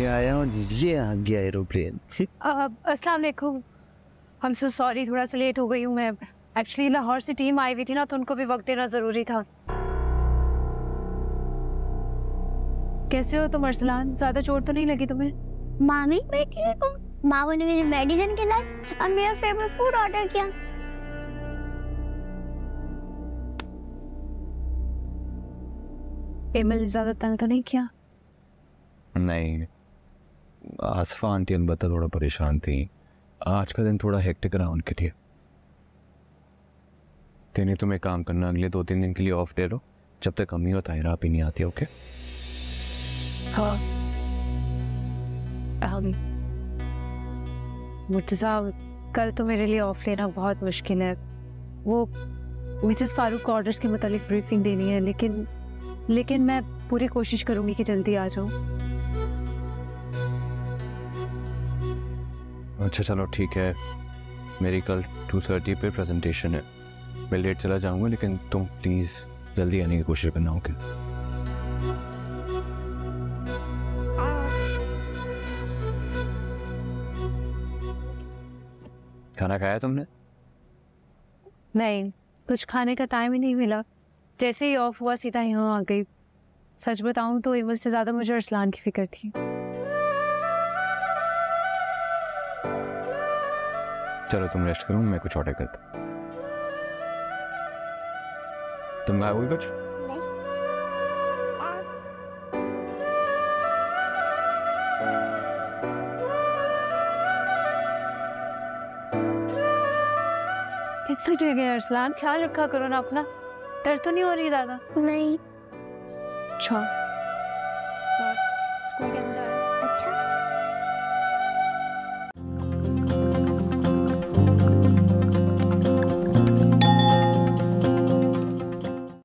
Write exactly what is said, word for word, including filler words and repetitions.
ये आया और ये आ गया एरोप्लेन। अस्सलाम वालेकुम। आई एम सो सॉरी, थोड़ा सा लेट हो गई हूँ मैं। एक्चुअली लाहौर से टीम आई हुई थी ना, तो उनको भी वक्त देना ज़रूरी था। कैसे हो तुम अरसलान? ज़्यादा चोट तो नहीं लगी तुम्हें? मामी मैं ठीक हूँ। मामू ने मेरी मेडिसिन खिलाई और मेरा फेवरेट फूड ऑर्डर किया। एमएल ज़्यादा तंग तो नहीं किया? नहीं, आसफा आंटी अलबत्ता थोड़ा परेशान थी। आज का दिन थोड़ा हेक्टिक रहा उनके लिए। तेने तुम्हें काम करना, अगले दो तीन दिन के लिए ऑफ ले लो, जब तक अम्मी और ताहिरा आप ही नहीं आती। ओके? हाँ। मुर्तज़ा, कल तो मेरे लिए ऑफ लेना बहुत मुश्किल है। वो मिसेस फारूक को ऑर्डर्स के मुतालिक ब्रीफिंग देनी है, लेकिन लेकिन मैं पूरी कोशिश करूंगी कि जल्दी आ जाऊं। अच्छा चलो ठीक है, मेरी कल टू थर्टी पे प्रेजेंटेशन है। मैं लेट चला जाऊंगा, लेकिन तुम प्लीज़ जल्दी आने की कोशिश करना। ओके? खाना खाया तुमने? नहीं, कुछ खाने का टाइम ही नहीं मिला। जैसे ही ऑफ हुआ सीधा यहाँ आ गई। सच बताऊं तो एमल से ज़्यादा मुझे अरसलान की फिक्र थी। चलो तुम रेस्ट करो, मैं कुछ ऑर्डर करता। तुम खाओगे कुछ? कैसे ठीक है अरसलान? ख्याल रखा करो ना अपना। दर्द तो नहीं हो रही ज़्यादा? नहीं। अच्छा।